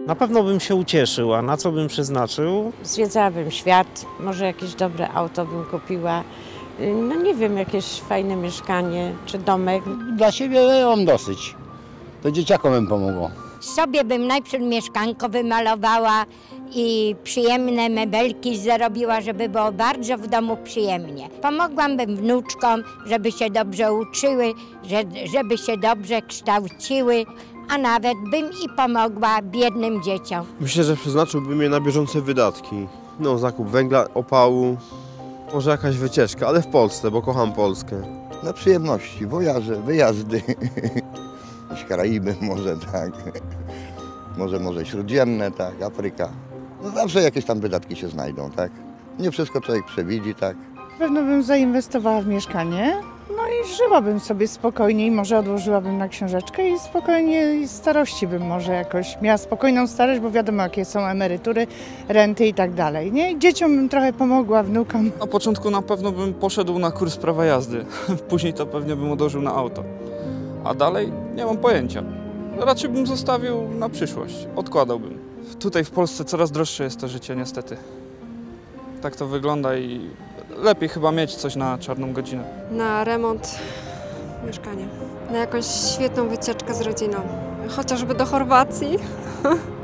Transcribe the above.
Na pewno bym się ucieszył, a na co bym przeznaczył? Zwiedzałabym świat, może jakieś dobre auto bym kupiła. No nie wiem, jakieś fajne mieszkanie czy domek. Dla siebie mam dosyć. To dzieciakom bym pomogło. Sobie bym najpierw mieszkanko wymalowała i przyjemne mebelki zarobiła, żeby było bardzo w domu przyjemnie. Pomogłabym wnuczkom, żeby się dobrze uczyły, żeby się dobrze kształciły, a nawet bym i pomogła biednym dzieciom. Myślę, że przeznaczyłbym je na bieżące wydatki. No, zakup węgla, opału, może jakaś wycieczka, ale w Polsce, bo kocham Polskę. Dla przyjemności, wojaże, wyjazdy. Jakieś Karaiby może, tak. Może Śródziemne, tak, Afryka. No zawsze jakieś tam wydatki się znajdą, tak. Nie wszystko człowiek przewidzi, tak. Na pewno bym zainwestowała w mieszkanie, no i żyłabym sobie spokojniej, może odłożyłabym na książeczkę i spokojnie z starości bym może jakoś miała spokojną starość, bo wiadomo jakie są emerytury, renty i tak dalej, nie? I dzieciom bym trochę pomogła, wnukom. Na początku na pewno bym poszedł na kurs prawa jazdy, później to pewnie bym odłożył na auto, a dalej nie mam pojęcia. Raczej bym zostawił na przyszłość, odkładałbym. Tutaj w Polsce coraz droższe jest to życie niestety. Tak to wygląda i lepiej chyba mieć coś na czarną godzinę. Na remont mieszkania, na jakąś świetną wycieczkę z rodziną, chociażby do Chorwacji.